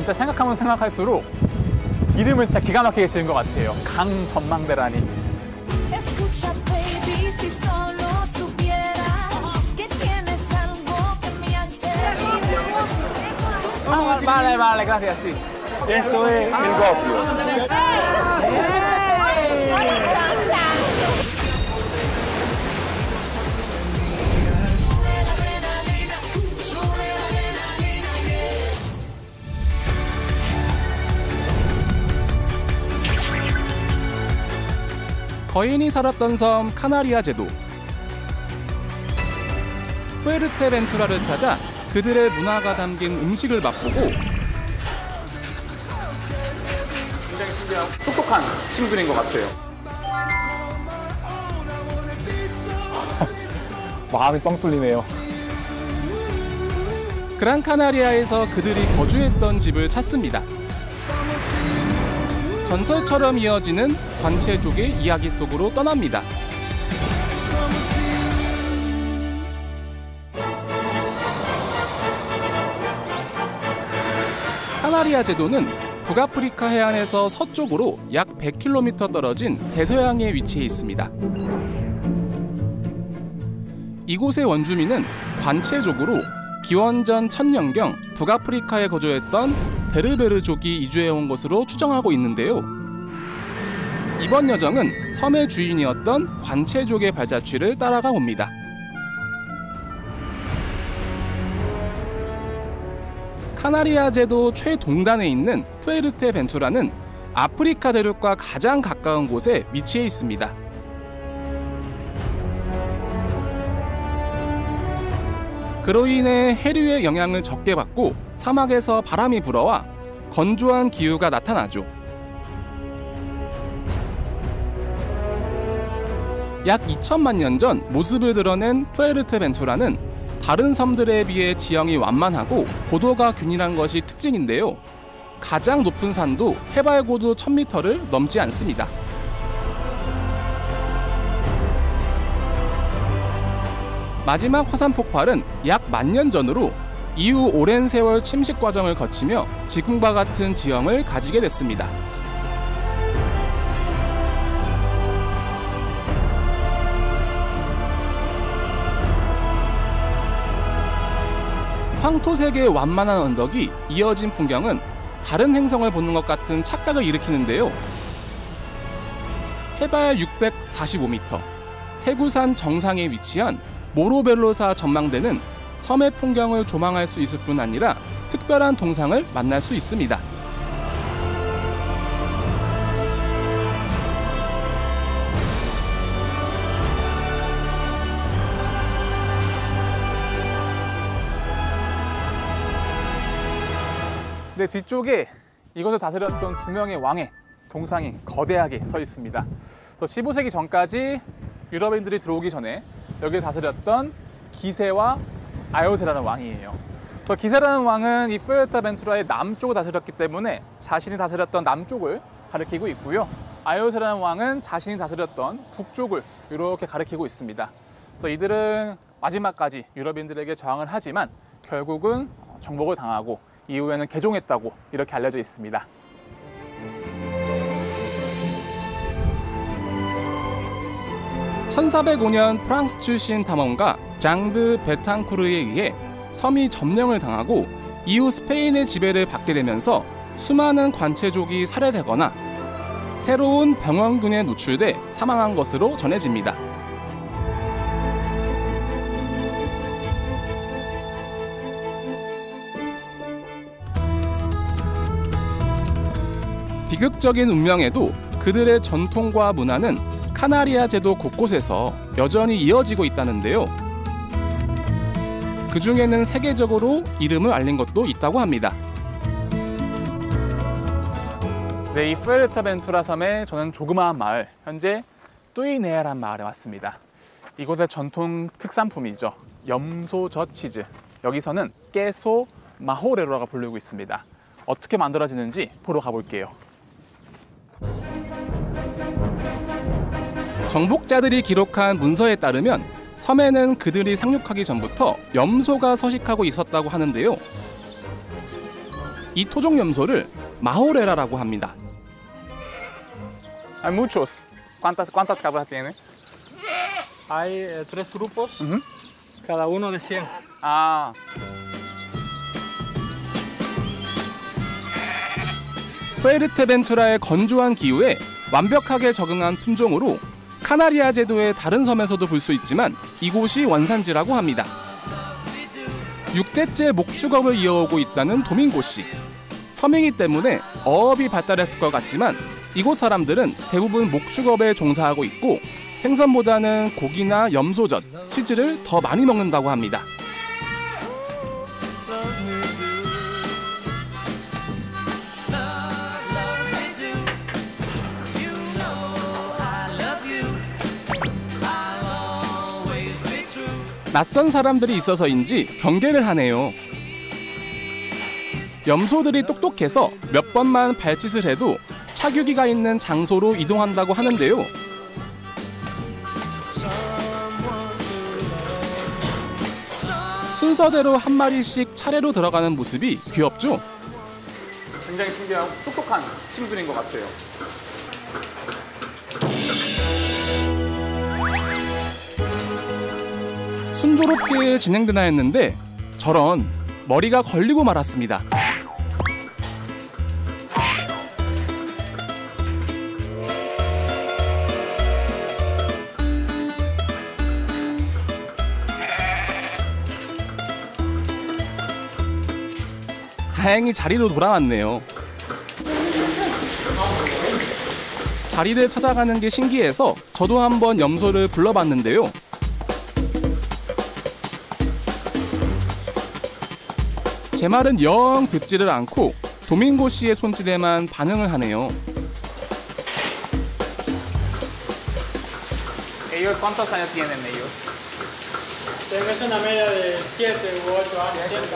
진짜 생각하면 생각할수록 이름을 진짜 기가 막히게 지은 것 같아요. 강전망대라니. Vale, vale, gracias, sí. Esto es el gofio. 거인이 살았던 섬 카나리아 제도. 푸에르테벤투라를 찾아 그들의 문화가 담긴 음식을 맛보고 굉장히 신기하고 똑똑한 친구들인 것 같아요. 마음이 뻥 뚫리네요. 그란 카나리아에서 그들이 거주했던 집을 찾습니다. 전설처럼 이어지는 관체족의 이야기 속으로 떠납니다. 카나리아 제도는 북아프리카 해안에서 서쪽으로 약 100km 떨어진 대서양에 위치해 있습니다. 이곳의 원주민은 관체족으로 기원전 1000년경 북아프리카에 거주했던 베르베르족이 이주해온 것으로 추정하고 있는데요. 이번 여정은 섬의 주인이었던 관체족의 발자취를 따라가 봅니다. 카나리아 제도 최동단에 있는 푸에르테벤투라는 아프리카 대륙과 가장 가까운 곳에 위치해 있습니다. 그로 인해 해류의 영향을 적게 받고 사막에서 바람이 불어와 건조한 기후가 나타나죠. 약 2000만 년 전 모습을 드러낸 푸에르테벤투라는 다른 섬들에 비해 지형이 완만하고 고도가 균일한 것이 특징인데요. 가장 높은 산도 해발 고도 1000m를 넘지 않습니다. 마지막 화산 폭발은 약 10,000년 전으로 이후 오랜 세월 침식 과정을 거치며 지금과 같은 지형을 가지게 됐습니다. 황토색의 완만한 언덕이 이어진 풍경은 다른 행성을 보는 것 같은 착각을 일으키는데요. 해발 645m, 태구산 정상에 위치한 모로벨로사 전망대는 섬의 풍경을 조망할 수 있을 뿐 아니라 특별한 동상을 만날 수 있습니다. 네, 뒤쪽에 이것을 다스렸던 두 명의 왕의 동상이 거대하게 서 있습니다. 15세기 전까지 유럽인들이 들어오기 전에 여기를 다스렸던 기세와 아요세라는 왕이에요. 기세라는 왕은 이 푸에르테벤투라의 남쪽을 다스렸기 때문에 자신이 다스렸던 남쪽을 가리키고 있고요. 아요세라는 왕은 자신이 다스렸던 북쪽을 이렇게 가리키고 있습니다. 그래서 이들은 마지막까지 유럽인들에게 저항을 하지만 결국은 정복을 당하고 이후에는 개종했다고 이렇게 알려져 있습니다. (1405년) 프랑스 출신 탐험가 장드 베탕쿠르에 의해 섬이 점령을 당하고 이후 스페인의 지배를 받게 되면서 수많은 관체족이 살해되거나 새로운 병원군에 노출돼 사망한 것으로 전해집니다. 비극적인 운명에도 그들의 전통과 문화는 카나리아 제도 곳곳에서 여전히 이어지고 있다는데요. 그 중에는 세계적으로 이름을 알린 것도 있다고 합니다. 네, 이 푸에르테벤투라 섬의 저는 조그마한 마을, 현재 뚜이네아란 마을에 왔습니다. 이곳의 전통 특산품이죠. 염소젓 치즈. 여기서는 깨소 마호레로라고 불리고 있습니다. 어떻게 만들어지는지 보러 가볼게요. 정복자들이 기록한 문서에 따르면 섬에는 그들이 상륙하기 전부터 염소가 서식하고 있었다고 하는데요. 이 토종 염소를 마호레라라고 합니다. Hay muchos. ¿Cuántas cabras tiene? Hay 3 grupos, cada uno de 100. 아, 푸에르테벤투라의 건조한 기후에 완벽하게 적응한 품종으로 카나리아 제도의 다른 섬에서도 볼 수 있지만 이곳이 원산지라고 합니다. 6대째 목축업을 이어오고 있다는 도밍고씨. 섬이기 때문에 어업이 발달했을 것 같지만 이곳 사람들은 대부분 목축업에 종사하고 있고 생선보다는 고기나 염소젓, 치즈를 더 많이 먹는다고 합니다. 낯선 사람들이 있어서인지 경계를 하네요. 염소들이 똑똑해서 몇 번만 발짓을 해도 차규기가 있는 장소로 이동한다고 하는데요. 순서대로 한 마리씩 차례로 들어가는 모습이 귀엽죠? 굉장히 신기하고 똑똑한 친구들인 것 같아요. 순조롭게 진행되나 했는데 저런 머리가 걸리고 말았습니다. 다행히 자리로 돌아왔네요. 자리를 찾아가는 게 신기해서 저도 한번 염소를 불러봤는데요. 제 말은 영 듣지를 않고 도밍고 씨의 손짓에만 반응을 하네요. Ellos, ¿cuántos años tienen ellos? Es una media de 7 u 8 años. Cerca.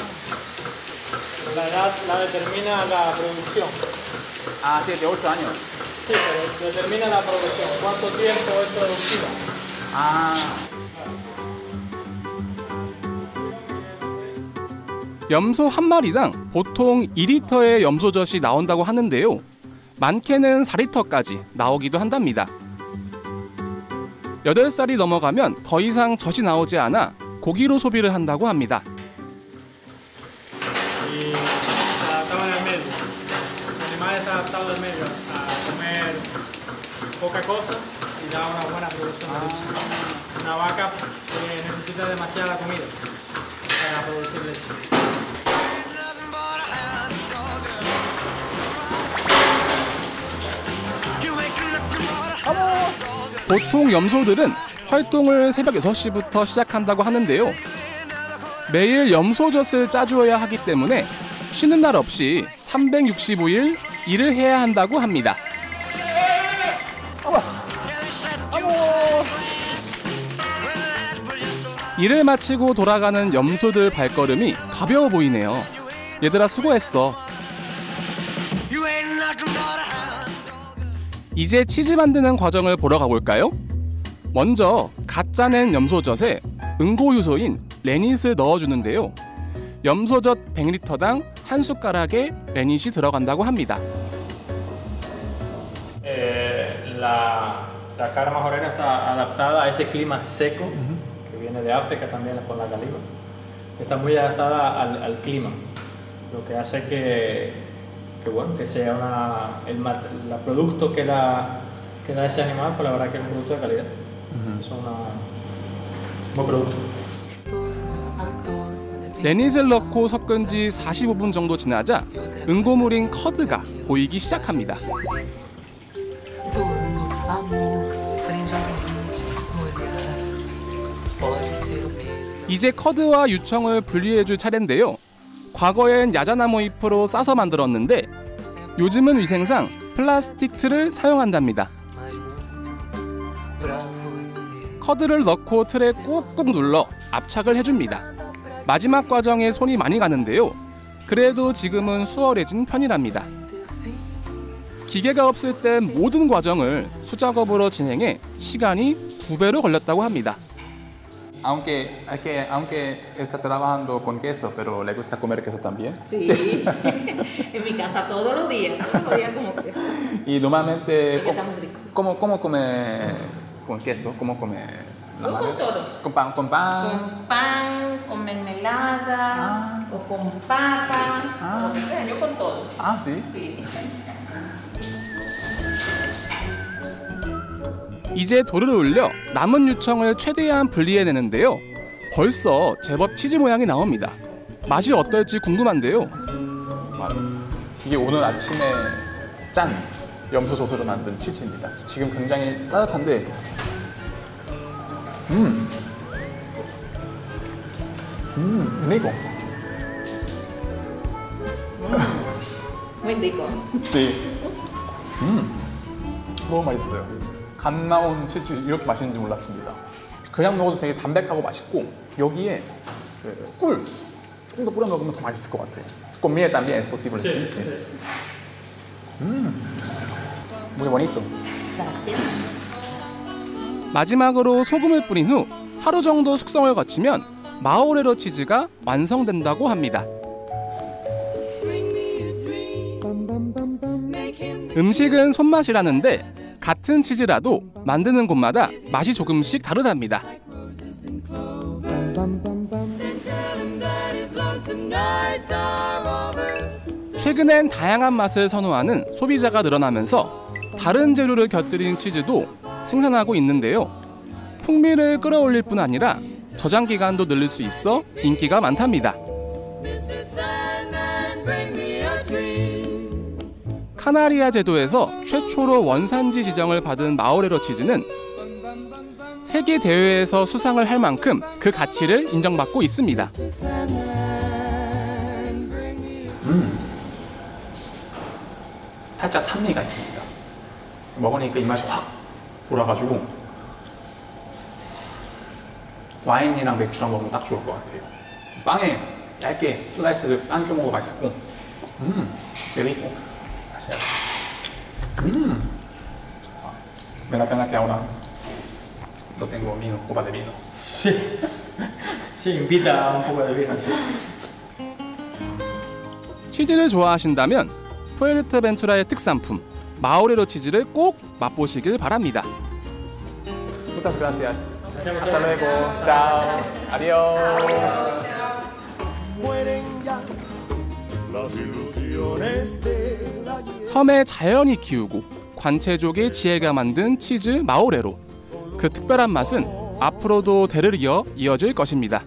La edad la determina la producción. Ah, 7, 8 años. Sí, pero determina la producción. ¿Cuánto tiempo es productiva? 아, 염소 한 마리당 보통 2리터의 염소젓이 나온다고 하는데요. 많게는 4리터까지 나오기도 한답니다. 8살이 넘어가면 더 이상 젖이 나오지 않아 고기로 소비를 한다고 합니다. Y se adaptaban al medio. El animal está adaptado al medio a comer poca cosa y da una buena producción de leche. Una vaca necesita demasiada comida para producir leche. 보통 염소들은 활동을 새벽 6시부터 시작한다고 하는데요. 매일 염소젓을 짜주어야 하기 때문에 쉬는 날 없이 365일 일을 해야 한다고 합니다. 일을 마치고 돌아가는 염소들 발걸음이 가벼워 보이네요. 얘들아 수고했어. 이제 치즈 만드는 과정을 보러 가볼까요? 먼저 갓 짜낸 염소젓에 응고효소인 레닛을 넣어주는데요. 염소젓 100리터당 한 숟가락의 레닛이 들어간다고 합니다. La cabra majorera está adaptada a ese clima seco que viene de África también por la caliba. Está muy adaptada al clima, lo que hace que sea el producto que da ese animal, pues la verdad que es un producto de calidad. Es un buen producto. 레닛을 넣고 섞은 지 45분 정도 지나자 응고물인 커드가 보이기 시작합니다. 이제 커드와 유청을 분리해줄 차례인데요. 과거엔 야자나무 잎으로 싸서 만들었는데 요즘은 위생상 플라스틱 틀을 사용한답니다. 커드를 넣고 틀에 꾹꾹 눌러 압착을 해줍니다. 마지막 과정에 손이 많이 가는데요. 그래도 지금은 수월해진 편이랍니다. 기계가 없을 땐 모든 과정을 수작업으로 진행해 시간이 2배로 걸렸다고 합니다. aunque está trabajando con queso, pero le gusta comer queso también. Sí, en mi casa todos los días como queso. Y normalmente, Porque está muy rico. ¿cómo come con queso? ¿Cómo come la madre? Con todo. ¿Con pan? Con pan, con mermelada, o con papa, o sea, yo con todo. Ah, sí? Sí. 이제 돌을 올려 남은 유청을 최대한 분리해내는데요. 벌써 제법 치즈 모양이 나옵니다. 맛이 어떨지 궁금한데요. 이게 오늘 아침에 짠 염소 소스로 만든 치즈입니다. 지금 굉장히 따뜻한데, rico. Muy rico. Sí. 너무 맛있어요. 갓 나온 치즈 이렇게 맛있는지 몰랐습니다. 그냥 먹어도 되게 담백하고 맛있고 여기에 꿀 조금 더 뿌려 먹으면 더 맛있을 것 같아요. Con miel también es posible. Sí, sí. Muy bonito. 마지막으로 소금을 뿌린 후 하루 정도 숙성을 거치면 마오레로 치즈가 완성된다고 합니다. 음식은 손맛이라는데 같은 치즈라도 만드는 곳마다 맛이 조금씩 다르답니다. 최근엔 다양한 맛을 선호하는 소비자가 늘어나면서 다른 재료를 곁들인 치즈도 생산하고 있는데요. 풍미를 끌어올릴 뿐 아니라 저장 기간도 늘릴 수 있어 인기가 많답니다. 카나리아 제도에서 최초로 원산지 지정을 받은 마오레로 치즈는 세계 대회에서 수상을 할 만큼 그 가치를 인정받고 있습니다. 살짝 산미가 있습니다. 먹으니까 이 맛이 확 돌아가지고 와인이랑 맥주랑 먹으면 딱 좋을 것 같아요. 빵에 얇게 슬라이스해서 빵 껴 먹어도 맛있고, 그리고 me da pena que ahora no tengo vino, copa de vino. Sí, sí, invita un poco de vino, sí. 치즈를 좋아하신다면 푸에르테벤투라의 특산품 마오레로 치즈를 꼭 맛보시길 바랍니다. Muchas gracias. Hasta luego. Chao. Adiós. 섬에 자연이 키우고 관체족의 지혜가 만든 치즈 마오레로. 그 특별한 맛은 앞으로도 대를 이어 이어질 것입니다.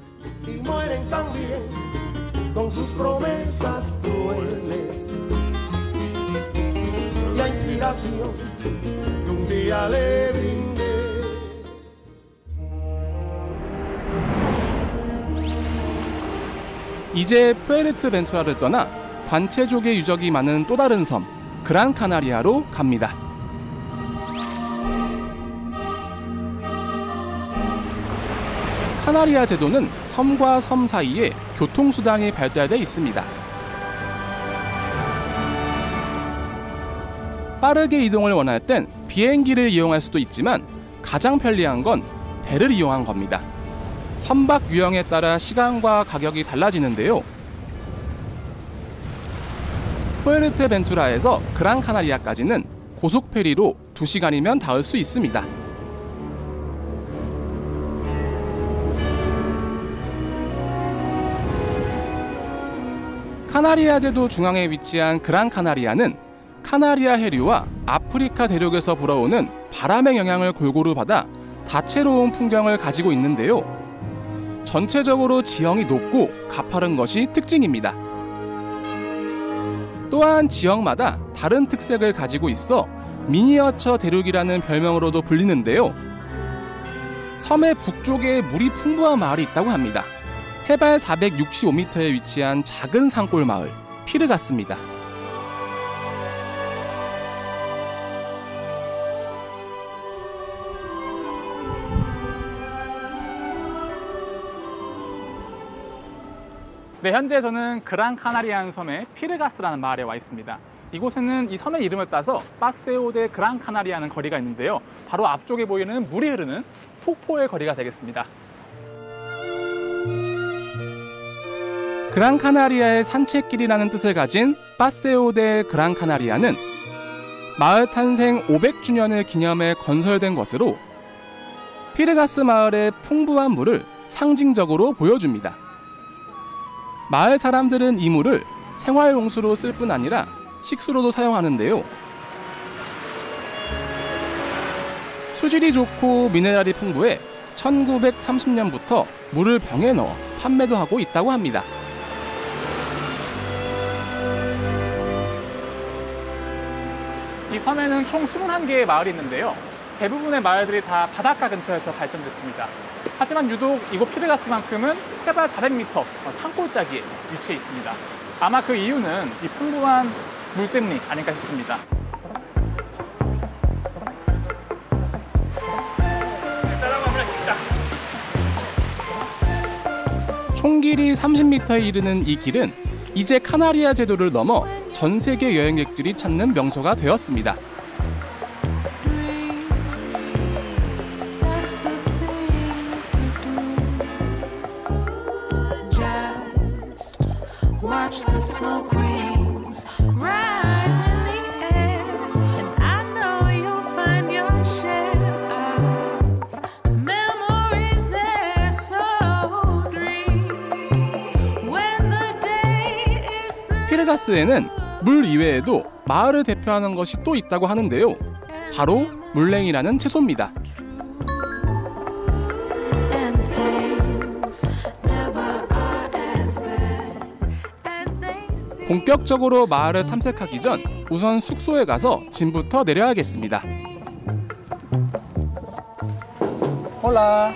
이제 푸에르테벤투라를 떠나 관체족의 유적이 많은 또 다른 섬 그란 카나리아로 갑니다. 카나리아 제도는 섬과 섬 사이에 교통수단이 발달돼 있습니다. 빠르게 이동을 원할 땐 비행기를 이용할 수도 있지만 가장 편리한 건 배를 이용한 겁니다. 선박 유형에 따라 시간과 가격이 달라지는데요. 푸에르테벤투라에서 그란 카나리아까지는 고속 페리로 2시간이면 닿을 수 있습니다. 카나리아 제도 중앙에 위치한 그란 카나리아는 카나리아 해류와 아프리카 대륙에서 불어오는 바람의 영향을 골고루 받아 다채로운 풍경을 가지고 있는데요. 전체적으로 지형이 높고 가파른 것이 특징입니다. 또한 지역마다 다른 특색을 가지고 있어 미니어처 대륙이라는 별명으로도 불리는데요. 섬의 북쪽에 물이 풍부한 마을이 있다고 합니다. 해발 465m에 위치한 작은 산골 마을 피르가스입니다. 네, 현재 저는 그란 카나리안 섬의 피르가스라는 마을에 와 있습니다. 이곳에는 이 섬의 이름을 따서 파세오 데 그란 카나리아는 거리가 있는데요. 바로 앞쪽에 보이는 물이 흐르는 폭포의 거리가 되겠습니다. 그랑카나리아의 산책길이라는 뜻을 가진 파세오 데 그랑카나리아는 마을 탄생 500주년을 기념해 건설된 것으로 피르가스 마을의 풍부한 물을 상징적으로 보여줍니다. 마을 사람들은 이 물을 생활용수로 쓸 뿐 아니라 식수로도 사용하는데요. 수질이 좋고 미네랄이 풍부해 1930년부터 물을 병에 넣어 판매도 하고 있다고 합니다. 이 섬에는 총 21개의 마을이 있는데요. 대부분의 마을들이 다 바닷가 근처에서 발전됐습니다. 하지만 유독 이곳 피르가스만큼은 해발 400m 산골짜기에 위치해 있습니다. 아마 그 이유는 이 풍부한 물 때문이 아닐까 싶습니다. 총 길이 30m에 이르는 이 길은 이제 카나리아 제도를 넘어 전 세계 여행객들이 찾는 명소가 되었습니다. 피르가스에는 물 이외에도 마을을 대표하는 것이 또 있다고 하는데요. 바로 물냉이라는 채소입니다. 본격적으로 마을을 탐색하기 전 우선 숙소에 가서 짐부터 내려야겠습니다. 홀라.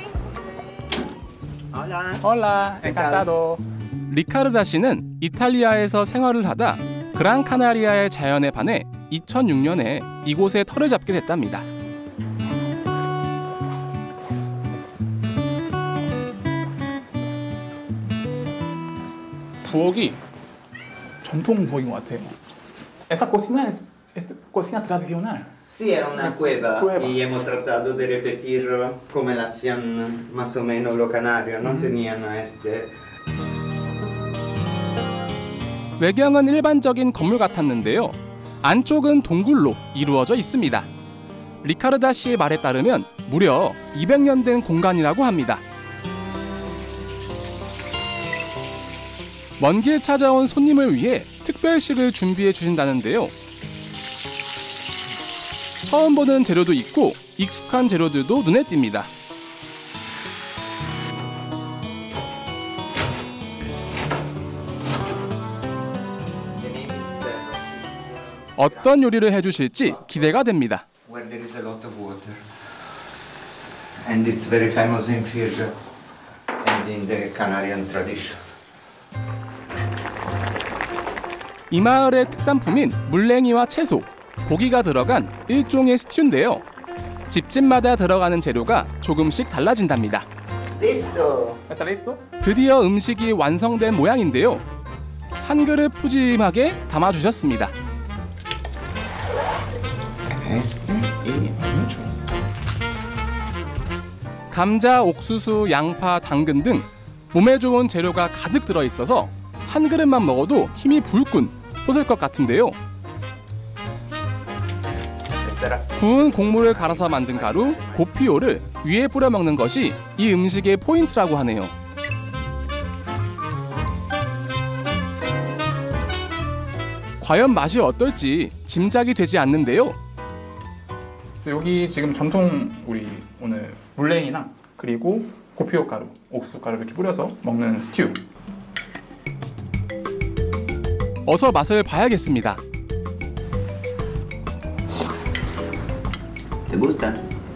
Hola. 홀라. 엔칸타도. 리카르다 씨는 이탈리아에서 생활을 하다 그랑카나리아의 자연에 반해 2006년에 이곳에 터를 잡게 됐답니다. 부엌이 전통 부엌인 것 같아요. Esta cocina es cocina tradicional. Sí, era una cueva, Cueva. y hemos tratado de repetir como lo hacían más o menos los canarios, ¿no? Tenían 외경은 일반적인 건물 같았는데요. 안쪽은 동굴로 이루어져 있습니다. 리카르다 씨의 말에 따르면 무려 200년 된 공간이라고 합니다. 먼 길 찾아온 손님을 위해 특별식을 준비해 주신다는데요. 처음 보는 재료도 있고 익숙한 재료들도 눈에 띕니다. 어떤 요리를 해주실지 기대가 됩니다. where there is a lot of water. And it's very famous in Firgas and in the Canarian tradition. 이 마을의 특산품인 물냉이와 채소, 고기가 들어간 일종의 스튜인데요. 집집마다 들어가는 재료가 조금씩 달라진답니다. Listo! ¿Está listo? 드디어 음식이 완성된 모양인데요. 한 그릇 푸짐하게 담아주셨습니다. 감자, 옥수수, 양파, 당근 등 몸에 좋은 재료가 가득 들어있어서 한 그릇만 먹어도 힘이 불끈 솟을 것 같은데요. 구운 곡물을 갈아서 만든 가루, 고피오를 위에 뿌려 먹는 것이 이 음식의 포인트라고 하네요. 과연 맛이 어떨지 짐작이 되지 않는데요. 여기 지금 전통 우리 오늘 물냉이랑 그리고 고피오 가루, 옥수수 가루 이렇게 뿌려서 먹는 스튜. 어서 맛을 봐야겠습니다. ¿Te gusta?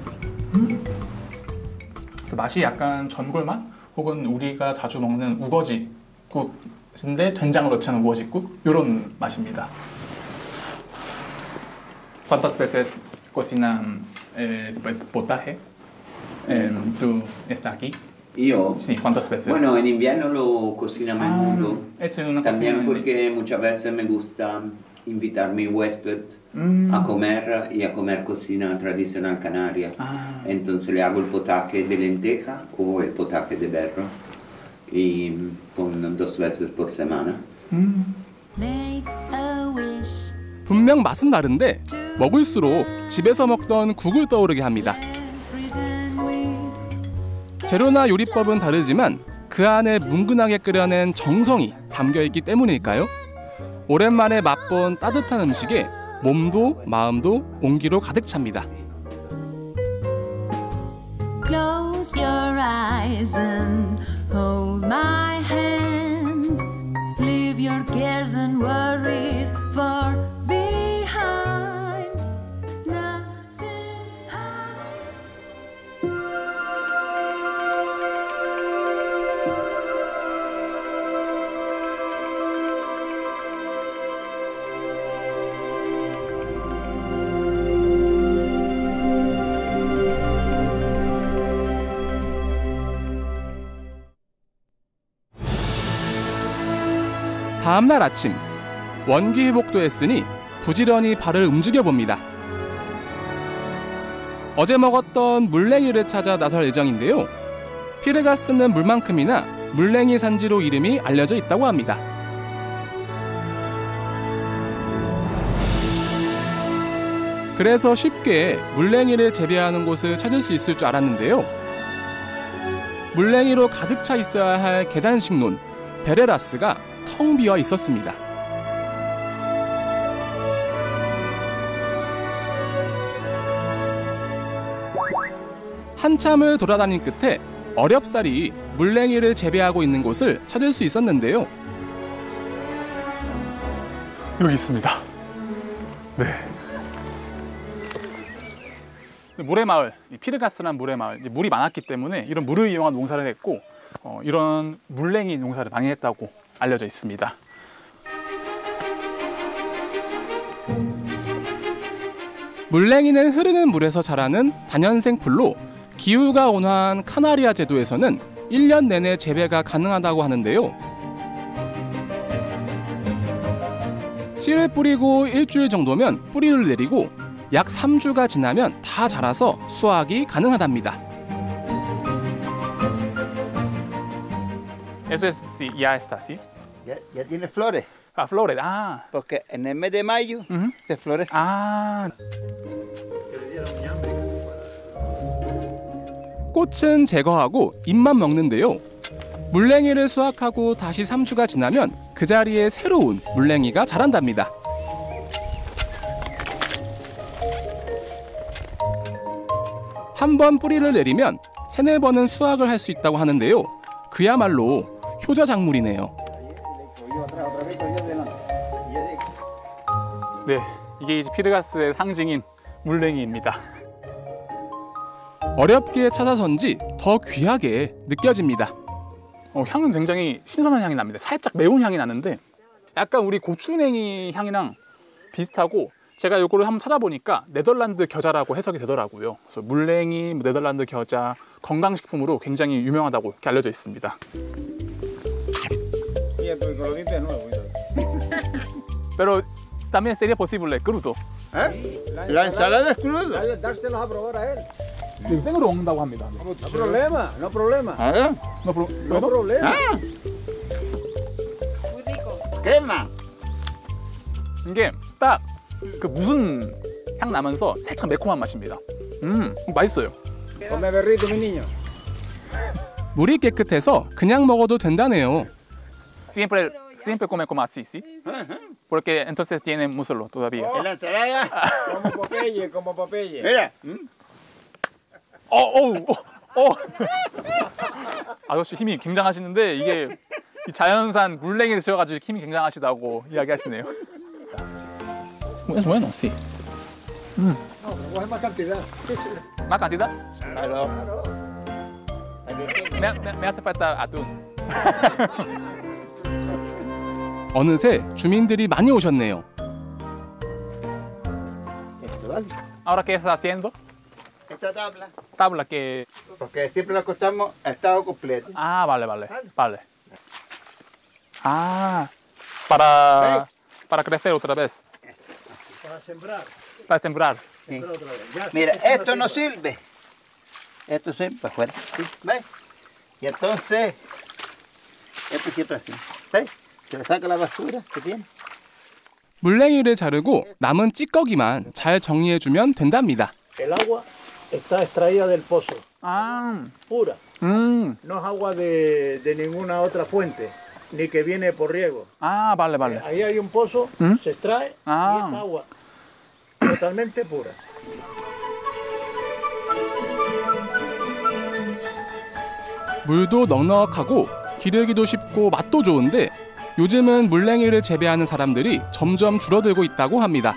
그래서 맛이 약간 전골 맛 혹은 우리가 자주 먹는 우거지국인데 된장을 넣지 않은 우거지국 이런 맛입니다. ¿Cuántas veces cocinan potaje? ¿Tú estás aquí? Yo. Sí, ¿cuántas veces? Bueno, en invierno lo cocina a menudo. Eso es una También cocina, porque muchas veces me gusta invitar a mi huésped a comer y a comer cocina tradicional canaria. Entonces le hago el potaje de lenteja o el potaje de berro. y con 2 veces por semana. 분명 맛은 다른데 먹을수록 집에서 먹던 국을 떠오르게 합니다. 재료나 요리법은 다르지만 그 안에 뭉근하게 끓여낸 정성이 담겨있기 때문일까요? 오랜만에 맛본 따뜻한 음식에 몸도 마음도 온기로 가득 찹니다. Close your eyes and hold my hand. Leave your cares and worries far behind. Nothing 다음날 아침, 원기 회복도 했으니 부지런히 발을 움직여 봅니다. 어제 먹었던 물냉이를 찾아 나설 예정인데요. 피르가스는 물만큼이나 물냉이 산지로 이름이 알려져 있다고 합니다. 그래서 쉽게 물냉이를 재배하는 곳을 찾을 수 있을 줄 알았는데요. 물냉이로 가득 차 있어야 할 계단식논 베레라스가 텅 비어 있었습니다. 한참을 돌아다닌 끝에 어렵사리 물냉이를 재배하고 있는 곳을 찾을 수 있었는데요. 여기 있습니다. 네. 물의 마을, 피르가스란 물의 마을, 물이 많았기 때문에 이런 물을 이용한 농사를 했고 이런 물냉이 농사를 많이 했다고 알려져 있습니다. 물냉이는 흐르는 물에서 자라는 다년생 풀로 기후가 온화한 카나리아 제도에서는 1년 내내 재배가 가능하다고 하는데요. 씨를 뿌리고 일주일 정도면 뿌리를 내리고 약 3주가 지나면 다 자라서 수확이 가능하답니다. Eso es, ya está así. Ya tiene flores, Ah, flores. Ah. porque en el mes de mayo se florece. Ah. 꽃은 제거하고 잎만 먹는데요. 물냉이를 수확하고 다시 3주가 지나면 그 자리에 새로운 물냉이가 자란답니다. 한 번 뿌리를 내리면 3-4번은 수확을 할 수 있다고 하는데요. 그야말로 효자작물이네요. 네, 이게 이제 피르가스의 상징인 물냉이입니다. 어렵게 찾아선지 더 귀하게 느껴집니다. 향은 굉장히 신선한 향이 납니다. 살짝 매운 향이 나는데 약간 우리 고추냉이 향이랑 비슷하고 제가 이거를 한번 찾아보니까 네덜란드 겨자라고 해석이 되더라고요. 그래서 물냉이, 네덜란드 겨자, 건강식품으로 굉장히 유명하다고 이렇게 알려져 있습니다. Pero también sería posible crudo. ¿Eh? La ensalada es cruda. Dárselos a probar a él. 생으로 먹는다고 합니다. No problema, no problema. ¿Ah? No problema. Muy rico. Quema. 이게 딱 그 무슨 향 나면서 살짝 매콤한 맛입니다. 맛있어요. Come berrito, mi niño. 물이 깨끗해서 그냥 먹어도 된다네요. Siempre come como así, ¿sí? Porque entonces tiene muslo todavía. En la ensalada. Como Popeye. Mira. 아저씨 힘이 굉장하시는데 이게 이 자연산 물냉이를 지어가지고 힘이 굉장하시다고 이야기하시네요. Es bueno, sí. No, coge más cantidad. ¿Más cantidad? Claro. Me hace falta atún. 어느새 주민들이 많이 오셨네요. Ahora, ¿qué está haciendo? Esta tabla. Tabla que... Porque siempre la cortamos a estado completo. Ah, vale. Ah, para crecer otra vez. Para sembrar. Para sembrar. Sí. Mira, esto no sirve. Esto sirve para afuera. ¿Sí? ¿Ves? Y entonces Esto siempre así. ¿Ves? Se le saca la basura que tiene. 물냉이를 자르고 남은 찌꺼기만 잘 정리해주면 된답니다. El agua está extraída del pozo, 아, pura. No es agua de ninguna otra fuente, ni que viene por riego. 아, vale, vale. Ahí hay un pozo, se extrae y es agua totalmente pura. 물도 넉넉하고 기르기도 쉽고 맛도 좋은데 요즘은 물냉이를 재배하는 사람들이 점점 줄어들고 있다고 합니다.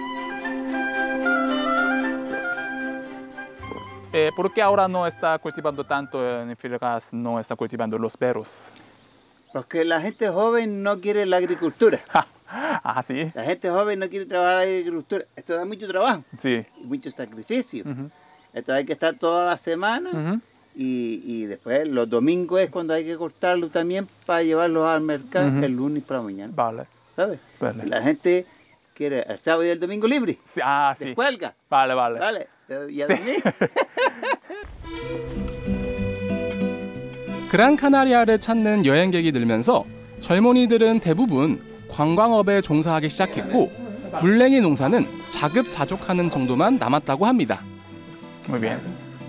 ¿Por qué ahora no está cultivando tanto en Filipinas, no está cultivando los berros? Porque la gente joven no quiere la agricultura. Ah, sí. La gente joven no quiere trabajar en la agricultura. Esto da mucho trabajo Sí. y mucho sacrificio. Esto hay que estar toda la semana y después los domingos es cuando hay que cortarlo también para llevarlos al mercado el lunes para la mañana. Vale. ¿Sabes? Vale. La gente quiere el sábado y el domingo libre. Sí, ah, sí. Descuelga. Vale, vale. Vale. Y a Sí. dormir. 그란카나리아를 찾는 여행객이 늘면서 젊은이들은 대부분 관광업에 종사하기 시작했고 물냉이 농사는 자급자족하는 정도만 남았다고 합니다. Muy bien.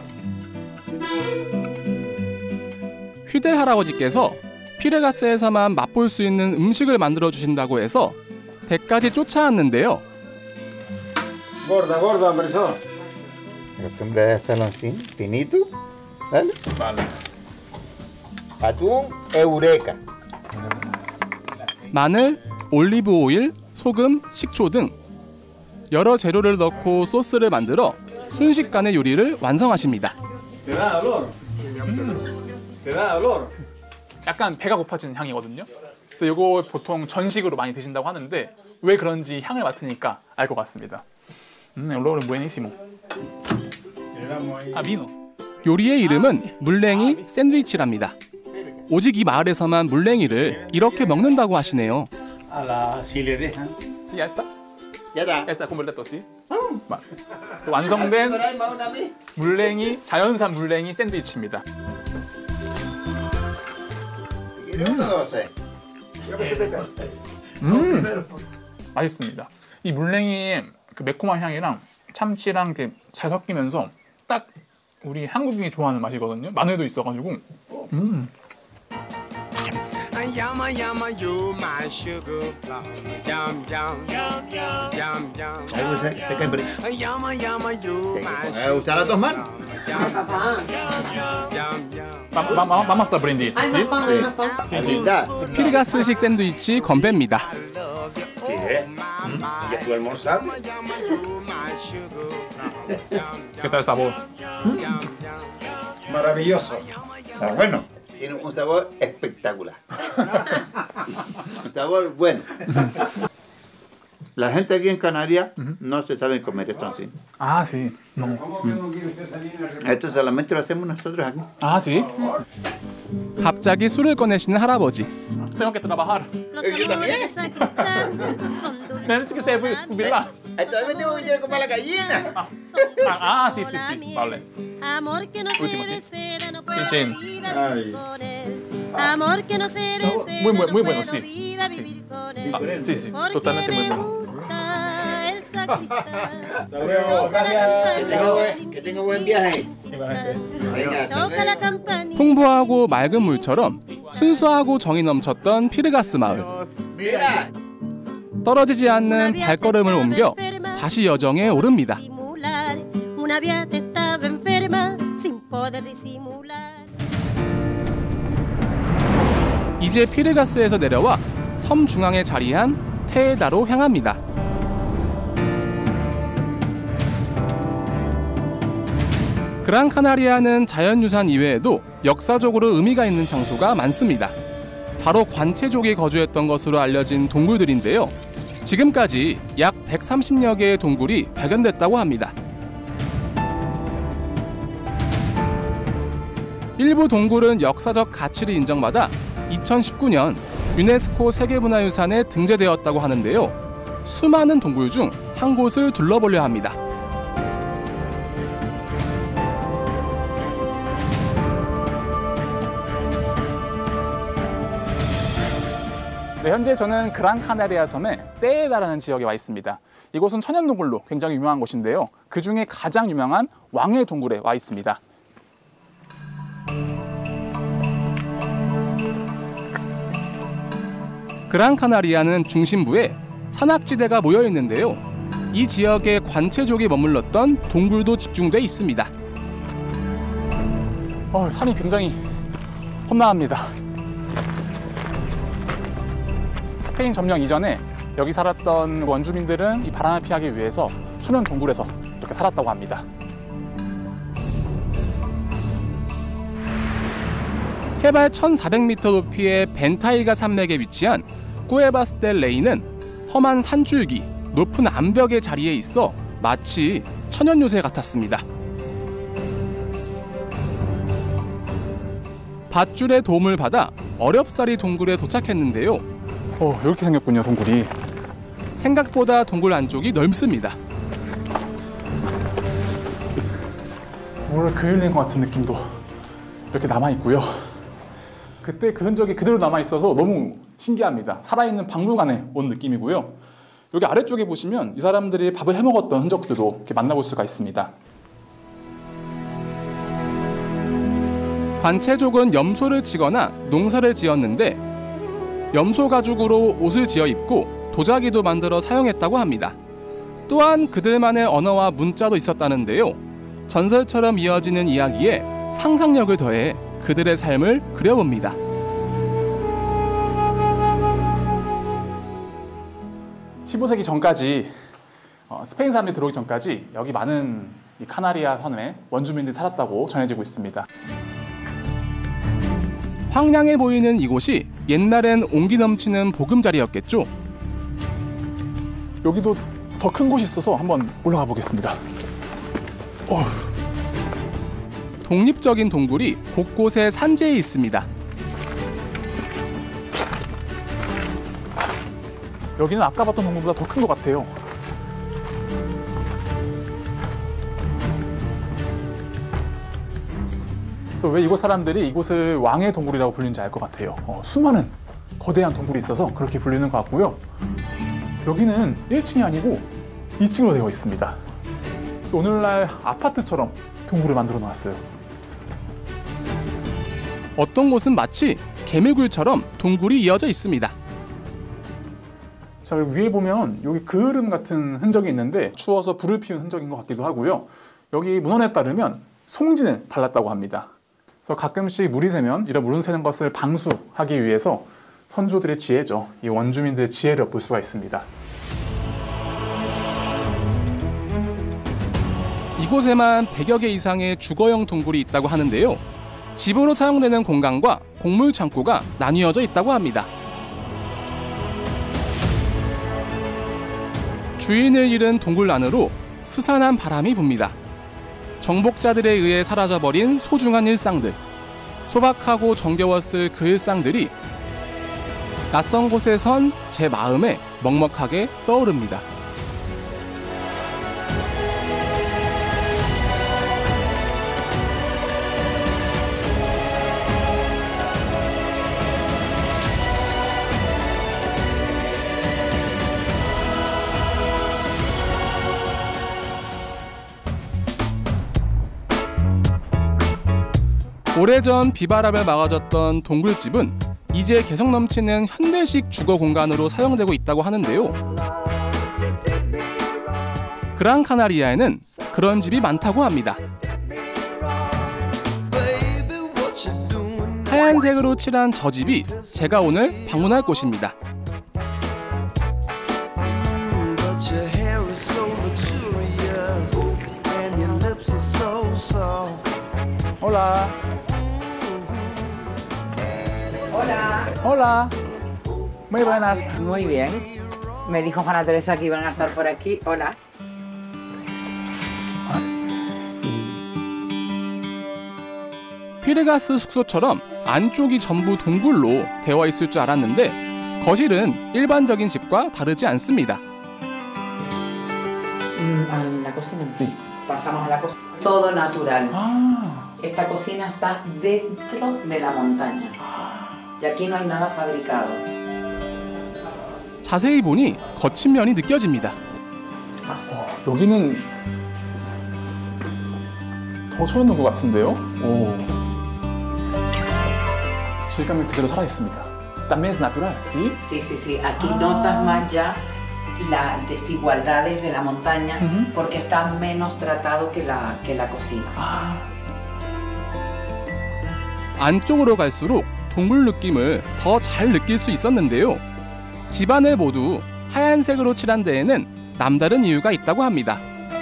휘델 할아버지께서 피르가스에서만 맛볼 수 있는 음식을 만들어 주신다고 해서 댁까지 쫓아왔는데요. Gorda, gorda, hombrezón. Acostumbra a hacerlo así, finito. ¿Vale? Vale. Atún eureka. 마늘, 올리브 오일, 소금, 식초 등 여러 재료를 넣고 소스를 만들어 순식간에 요리를 완성하십니다. ¿Te da dolor? ¿Te da dolor? 약간 배가 고파지는 향이거든요. 그래서 이거 보통 전식으로 많이 드신다고 하는데 왜 그런지 향을 맡으니까 알 것 같습니다. El olor es buenísimo. 아, vino. 요리의 이름은 물냉이 샌드위치랍니다. 오직 이 마을에서만 물냉이를 이렇게 먹는다고 하시네요. Si le dejan. Sí, ya está. Ya está. Ya está completo, sí. Vale. 그래서 완성된 물냉이, 자연산 물냉이 샌드위치입니다. 맛있습니다. 이 물냉이의 그 매콤한 향이랑 참치랑 이렇게 잘 섞이면서 딱 우리 한국인이 좋아하는 맛이거든요. 마늘도 있어가지고. Yama yama you my sugar plum. Yum yum yum yum yum. Se cae por ahí. Yama yama you my Voy a usar las dos manos. Vamos a aprender. ¿Sí? Sí, sí. Ya. 피르가스식 샌드위치 건배입니다. ¿Ya tú almorzaste? ¿Qué tal el sabor? Maravilloso. Está bueno. Tiene un sabor espectacular. Un sabor bueno. La gente aquí en Canarias no se sabe comer esto así. Ah, sí. No. Esto solamente lo hacemos nosotros aquí. Ah, sí. 갑자기 술을 꺼내시는 할아버지. Tengo que trabajar. Yo también. Tienes que ser jubilar. Todavía tengo que ir a comer la gallina. Ah, sí, sí, sí. Vale. Amor que no se Último, sí. receda, no puedo Chin, chin. vida vivir con él. Amor que no se receda, muy no bueno, puedo sí. vida Sí. vivir con él. Ah, sí, sí. Porque Totalmente muy me bueno. gusta el sacristán. Hasta luego, gracias. Que tenga buen viaje. Venga, Toca la campanilla. 풍부하고 맑은 물처럼 순수하고 정이 넘쳤던 피르가스 마을. Mira. 떨어지지 않는 발걸음을 옮겨 다시 여정에 오릅니다. Disimular. Una beata estaba enferma sin poder disimular. 이제 피르가스에서 내려와 섬 중앙에 자리한 테에다로 향합니다. 그란카나리아는 자연유산 이외에도 역사적으로 의미가 있는 장소가 많습니다. 바로 관체족이 거주했던 것으로 알려진 동굴들인데요. 지금까지 약 130여 개의 동굴이 발견됐다고 합니다. 일부 동굴은 역사적 가치를 인정받아 2019년 유네스코 세계문화유산에 등재되었다고 하는데요. 수많은 동굴 중 한 곳을 둘러보려 합니다. 네, 현재 저는 그란카나리아 섬의 테에다라는 지역에 와 있습니다. 이곳은 천연동굴로 굉장히 유명한 곳인데요. 그 중에 가장 유명한 왕의 동굴에 와 있습니다. 그란카나리아는 중심부에 산악지대가 모여 있는데요. 이 지역에 관체족이 머물렀던 동굴도 집중돼 있습니다. 산이 굉장히 험난합니다. 스페인 점령 이전에 여기 살았던 원주민들은 이 바람을 피하기 위해서 천연 동굴에서 이렇게 살았다고 합니다. 해발 1,400m 높이의 벤타이가 산맥에 위치한 꾸에바스 델 레이는 험한 산줄기, 높은 암벽의 자리에 있어 마치 천연 요새 같았습니다. 밧줄의 도움을 받아 어렵사리 동굴에 도착했는데요. 이렇게 생겼군요, 동굴이. 생각보다 동굴 안쪽이 넓습니다. 물을 그을린 것 같은 느낌도 이렇게 남아있고요. 그때 그 흔적이 그대로 남아있어서 너무 신기합니다. 살아있는 박물관에 온 느낌이고요. 여기 아래쪽에 보시면 이 사람들이 밥을 해먹었던 흔적들도 이렇게 만나볼 수가 있습니다. 관체족은 염소를 치거나 농사를 지었는데 염소 가죽으로 옷을 지어 입고 도자기도 만들어 사용했다고 합니다. 또한 그들만의 언어와 문자도 있었다는데요. 전설처럼 이어지는 이야기에 상상력을 더해 그들의 삶을 그려봅니다. (15세기) 전까지 스페인 사람들이 들어오기 전까지 여기 많은 이 카나리아 섬에 원주민들이 살았다고 전해지고 있습니다. 황량해 보이는 이곳이 옛날엔 온기 넘치는 보금자리였겠죠. 여기도 더 큰 곳이 있어서 한번 올라가 보겠습니다. 독립적인 동굴이 곳곳에 산재해 있습니다. 여기는 아까 봤던 동굴보다 더 큰 것 같아요. 그래서 왜 이곳 사람들이 이곳을 왕의 동굴이라고 불리는지 알 것 같아요. 수많은 거대한 동굴이 있어서 그렇게 불리는 것 같고요. 여기는 1층이 아니고 2층으로 되어 있습니다. 그래서 오늘날 아파트처럼 동굴을 만들어 놨어요. 어떤 곳은 마치 개미굴처럼 동굴이 이어져 있습니다. 자, 위에 보면 여기 그을음 같은 흔적이 있는데 추워서 불을 피운 흔적인 것 같기도 하고요. 여기 문헌에 따르면 송진을 발랐다고 합니다. 그래서 가끔씩 물이 새면 이런 물을 새는 것을 방수하기 위해서 선조들의 지혜죠. 이 원주민들의 지혜를 엿볼 수가 있습니다. 이곳에만 100여 개 이상의 주거용 동굴이 있다고 하는데요. 집으로 사용되는 공간과 곡물 창고가 나뉘어져 있다고 합니다. 주인을 잃은 동굴 안으로 스산한 바람이 붑니다. 정복자들에 의해 사라져버린 소중한 일상들, 소박하고 정겨웠을 그 일상들이 낯선 곳에 선 제 마음에 먹먹하게 떠오릅니다. 오래전 비바람을 막아줬던 동굴집은 이제 개성 넘치는 현대식 주거 공간으로 사용되고 있다고 하는데요. 그란카나리아에는 그런 집이 많다고 합니다. 하얀색으로 칠한 저 집이 제가 오늘 방문할 곳입니다. Hola. Hola. Hola. Muy buenas. Muy bien. Me dijo Juana Teresa que iban a estar por aquí. Hola. 피르가스 숙소처럼 안쪽이 전부 동굴로 되어 있을 줄 알았는데 거실은 일반적인 집과 다르지 않습니다. La cocina. Sí. Pasamos a la cocina. Todo natural. Esta cocina está dentro de la montaña. Y aquí no hay nada fabricado. 자세히 보니 거친 면이 느껴집니다. 여기는 더 소름 돋는 것 같은데요? 오. 질감이 그대로 살아있습니다. También es natural, ¿sí? Sí, sí, sí. Aquí notas más ya las desigualdades de la montaña porque está menos tratado que la cocina. 안쪽으로 갈수록 동굴 느낌을 더 잘 느낄 수 있었는데요. 집안을 모두 하얀색으로 칠한 데에는 남다른 이유가 있다고 합니다.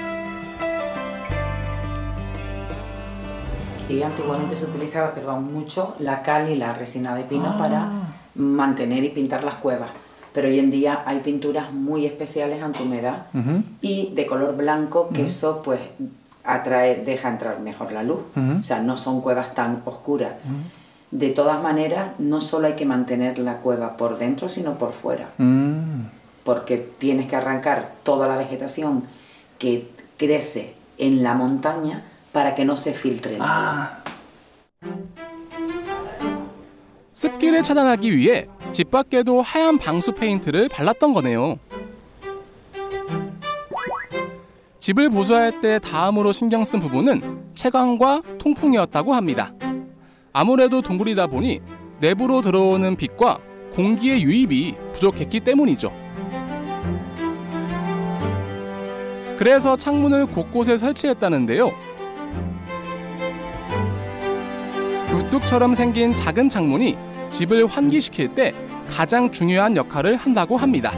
Y antiguamente se utilizaba, mucho la cal y la resina de pino para mantener y pintar las cuevas. Pero hoy en día hay pinturas muy especiales antihumedad y de color blanco, que eso pues deja entrar mejor la luz. O sea, no son cuevas tan oscuras. De todas maneras, no solo hay que mantener la cueva por dentro, sino por fuera. Porque tienes que arrancar toda la vegetación que crece en la montaña para que no se filtre el agua. 습기를 차단하기 위해 집 밖에도 하얀 방수 페인트를 발랐던 거네요. 집을 보수할 때 다음으로 신경 쓴 부분은 채광과 통풍이었다고 합니다. 아무래도 동굴이다 보니 내부로 들어오는 빛과 공기의 유입이 부족했기 때문이죠. 그래서 창문을 곳곳에 설치했다는데요. 우뚝처럼 생긴 작은 창문이 집을 환기시킬 때 가장 중요한 역할을 한다고 합니다.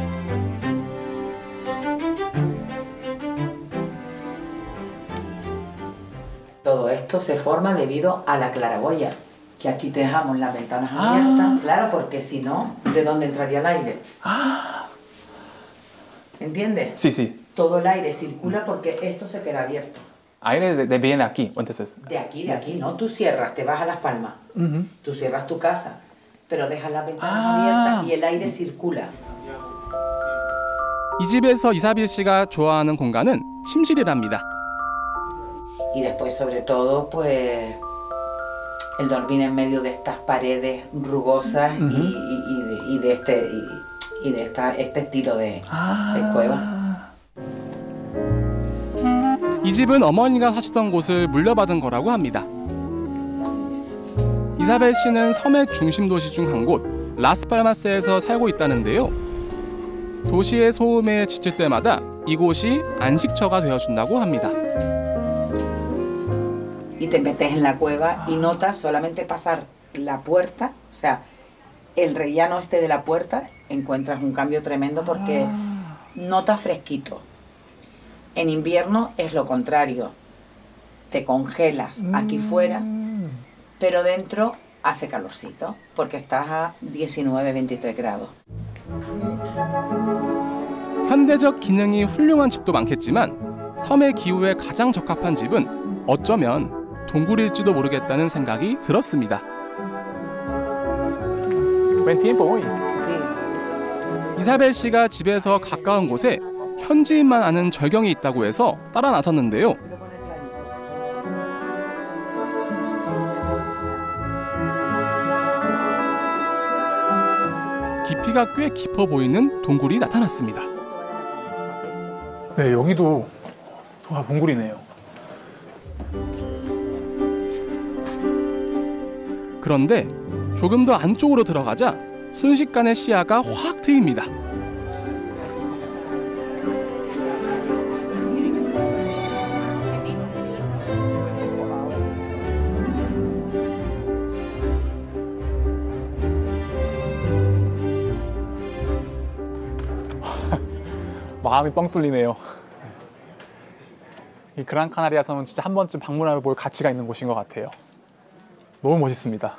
Todo esto se forma debido a la claraboya, que aquí dejamos las ventanas abiertas, claro, porque si no, ¿de dónde entraría el aire? ¿Entiendes? Sí, sí. Todo el aire circula porque esto se queda abierto. Aire viene aquí, entonces. De aquí, no. Tú cierras, te vas a Las Palmas, tú cierras tu casa, pero dejas las ventanas abiertas y el aire circula. 이 집에서 이사빌 씨가 좋아하는 공간은 침실이랍니다. Y después, sobre todo, pues el dormir en medio de estas paredes rugosas y de este estilo de cueva. 이 집은 어머니가 사시던 곳을 물려받은 거라고 합니다. 이사벨 씨는 섬의 중심 도시 중 한 곳 라스팔마스에서 살고 있다는데요. 도시의 소음에 지칠 때마다 이곳이 안식처가 되어준다고 합니다. Y te metes en la cueva y notas solamente pasar la puerta, o sea, el rellano este de la puerta, encuentras un cambio tremendo porque notas fresquito. En invierno es lo contrario, te congelas aquí fuera, pero dentro hace calorcito porque estás a 19-23 grados. 현대적 기능이 훌륭한 집도 많겠지만 섬의 기후에 가장 적합한 집은 어쩌면 동굴일지도 모르겠다는 생각이 들었습니다. 이사벨 씨가 집에서 가까운 곳에 현지인만 아는 절경이 있다고 해서 따라 나섰는데요. 깊이가 꽤 깊어 보이는 동굴이 나타났습니다. 네, 여기도 동굴이네요. 그런데 조금 더 안쪽으로 들어가자 순식간에 시야가 확 트입니다. 마음이 뻥 뚫리네요. 이 그란카나리아 섬은 진짜 한 번쯤 방문해 볼 가치가 있는 곳인 것 같아요. 너무 멋있습니다.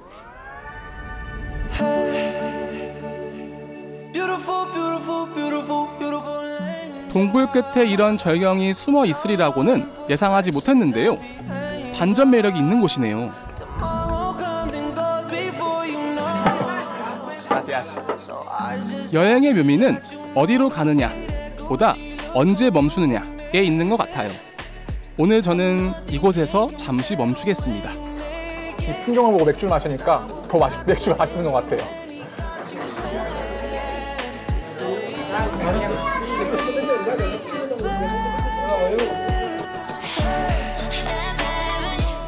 동굴 끝에 이런 절경이 숨어 있으리라고는 예상하지 못했는데요. 반전 매력이 있는 곳이네요. 여행의 묘미는 어디로 가느냐 보다 언제 멈추느냐에 있는 것 같아요. 오늘 저는 이곳에서 잠시 멈추겠습니다. 이 풍경을 보고 맥주를 마시니까 더 맥주가 맛있는 것 같아요.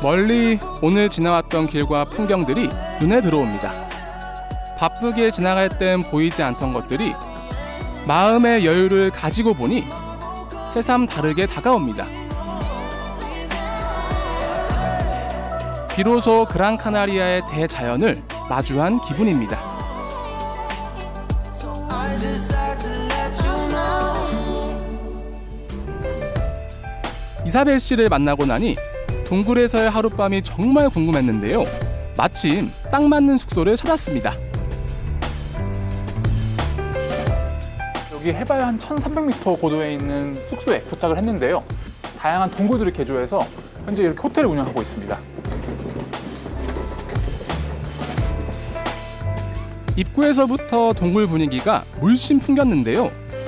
멀리 오늘 지나왔던 길과 풍경들이 눈에 들어옵니다. 바쁘게 지나갈 땐 보이지 않던 것들이 마음의 여유를 가지고 보니 새삼 다르게 다가옵니다. 비로소 그랑카나리아의 대자연을 마주한 기분입니다. 이사벨 씨를 만나고 나니 동굴에서의 하룻밤이 정말 궁금했는데요. 마침 딱 맞는 숙소를 찾았습니다. 여기 해발 한 1300m 고도에 있는 숙소에 도착을 했는데요. 다양한 동굴들을 개조해서 현재 이렇게 호텔을 운영하고 있습니다. 입구에서부터 동굴 분위기가 물씬 풍겼는데요.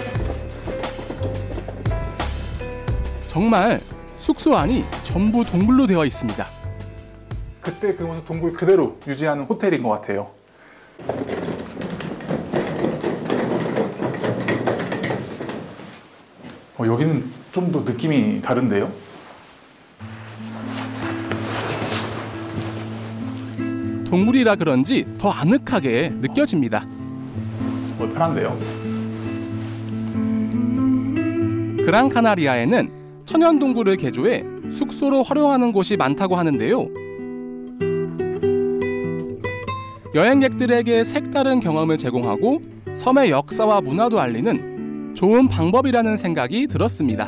정말 숙소 안이 전부 동굴로 되어 있습니다. 그때 그 모습 동굴 그대로 유지하는 호텔인 것 같아요. 여기는 좀 더 느낌이 다른데요? 동굴이라 그런지 더 아늑하게 느껴집니다. 편한데요? 그랑카나리아에는 천연 동굴을 개조해 숙소로 활용하는 곳이 많다고 하는데요. 여행객들에게 색다른 경험을 제공하고 섬의 역사와 문화도 알리는 좋은 방법이라는 생각이 들었습니다.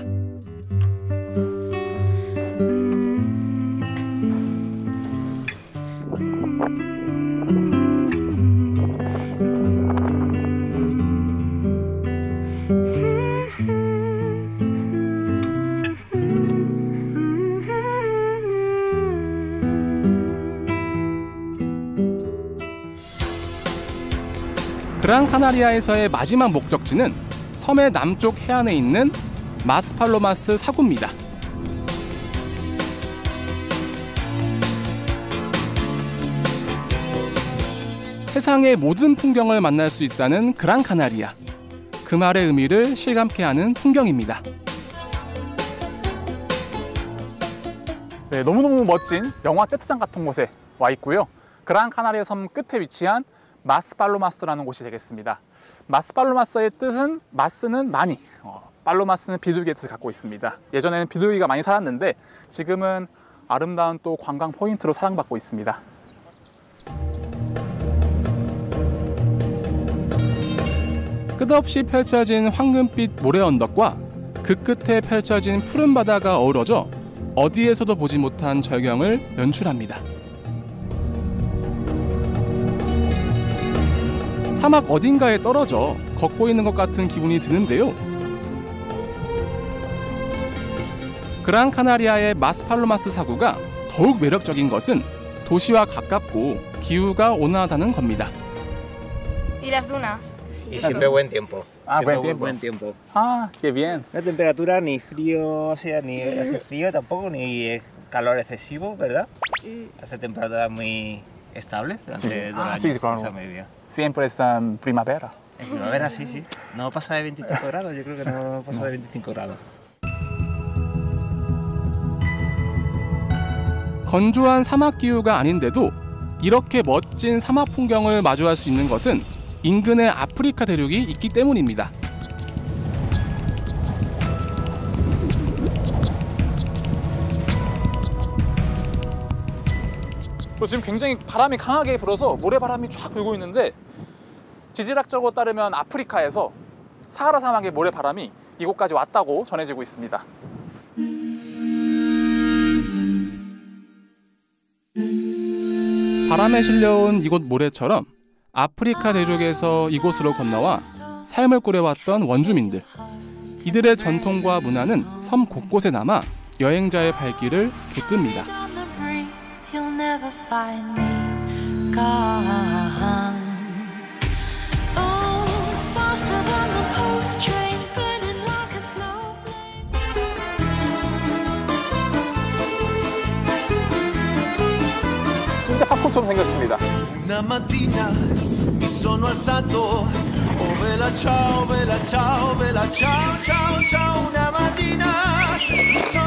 그랑카나리아에서의 마지막 목적지는 섬의 남쪽 해안에 있는 마스팔로마스 사구입니다. 세상의 모든 풍경을 만날 수 있다는 그랑카나리아. 그 말의 의미를 실감케 하는 풍경입니다. 네, 너무너무 멋진 영화 세트장 같은 곳에 와 있고요. 그랑카나리아 섬 끝에 위치한 마스팔로마스라는 곳이 되겠습니다. 마스팔로마스의 뜻은 마스는 많이, 팔로마스는 비둘기의 뜻을 갖고 있습니다. 예전에는 비둘기가 많이 살았는데 지금은 아름다운 또 관광 포인트로 사랑받고 있습니다. 끝없이 펼쳐진 황금빛 모래 언덕과 그 끝에 펼쳐진 푸른 바다가 어우러져 어디에서도 보지 못한 절경을 연출합니다. 사막 어딘가에 떨어져 걷고 있는 것 같은 기분이 드는데요. 그랑카나리아의 마스팔로마스 사구가 더욱 매력적인 것은 도시와 가깝고 기후가 온화하다는 겁니다. ¿Y las dunas? Y siempre buen tiempo. Ah, buen Siempre tiempo. buen tiempo. Ah, qué bien. La temperatura ni frío, o sea, ni hace frío tampoco, ni calor excesivo, ¿verdad? Hace temperatura muy estable durante todo el año. Sí, claro. Está muy bien. Siempre está en primavera. En primavera sí, sí. No pasa de 25 grados, yo creo que no pasa de 25 grados. 건조한 사막 기후가 아닌데도 이렇게 멋진 사막 풍경을 마주할 수 있는 것은 인근의 아프리카 대륙이 있기 때문입니다. 지금 굉장히 바람이 강하게 불어서 모래바람이 쫙 불고 있는데 지질학적으로 따르면 아프리카에서 사하라 사막의 모래바람이 이곳까지 왔다고 전해지고 있습니다. 바람에 실려온 이곳 모래처럼 아프리카 대륙에서 이곳으로 건너와 삶을 꾸려왔던 원주민들. 이들의 전통과 문화는 섬 곳곳에 남아 여행자의 발길을 붙듭니다. 진짜 팝콘처럼 생겼습니다. Una mattina mi sono alzato, oh bella ciao, bella ciao, bella ciao, ciao, ciao. Una mattina mi sono